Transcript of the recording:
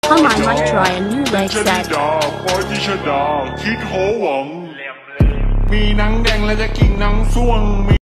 I might try a new leg set ปอยที่ชดาคิดโหวังมีหนังแดงและจะกิ่งหนังส่วง